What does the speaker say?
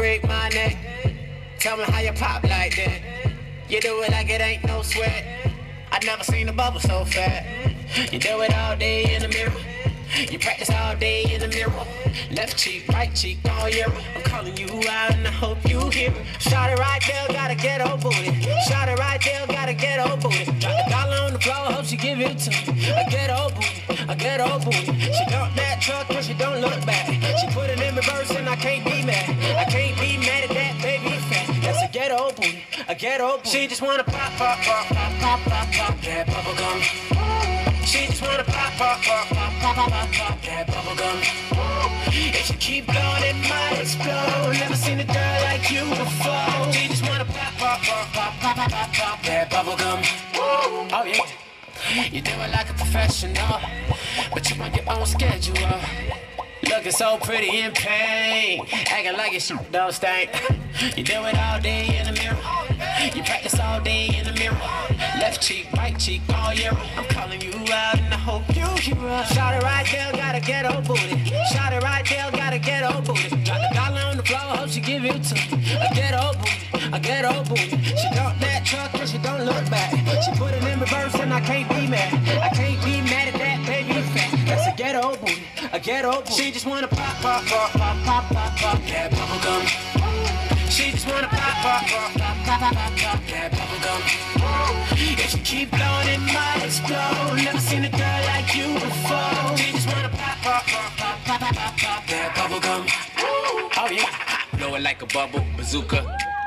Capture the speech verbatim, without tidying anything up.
break my neck. Tell me how you pop like that. You do it like it ain't no sweat. I never seen a bubble so fat. You do it all day in the mirror. You practice all day in the mirror. Left cheek, right cheek, all year. I'm calling you out and I hope you hear it. Shot it right there, gotta get her booty. Shot it right there, gotta get her booty. Drop the dollar on the floor, hope she give it to me. I get her booty, I get her booty. She dump that truck and she don't look back. She put it in reverse and I can't be mad. I can't be mad at that baby fat. That's a ghetto booty, a ghetto booty. She just wanna pop, pop, pop, pop, pop, pop, pop that bubble gum. She just wanna pop, pop, pop, pop, pop, pop, pop, pop that bubble gum. If she keep blowing, it might explode. Never seen a girl like you before. She just wanna pop, pop, pop, pop, pop, pop, pop, pop that bubble gum. Oh yeah, you do it like a professional, but you on your own schedule. Looking so pretty in pain, acting like your shit don't stink. You do it all day in the mirror. You practice all day in the mirror. Left cheek, right cheek, all year. I'm calling you out and I hope you hear us. Shot it right there, gotta get her booty. Shot it right there, gotta get her booty. Drop the dollar on the floor, hope she give it to me. I get her booty, I get her booty. She dump that truck and she don't look back. She put it in reverse and I can't be mad. I can't be mad at that baby fat. That's a ghetto booty, a ghetto booty. She just wanna pop, pop, pop, pop, pop, pop, pop that bubble gum. She just wanna pop, pop, pop, pop, pop, pop, pop, pop that bubble gum. If she keep blowing, it might explode. Never seen a girl like you before. She just wanna pop, pop, pop, pop, pop, pop, pop, pop that bubble gum. Oh yeah, blow it like a bubble bazooka.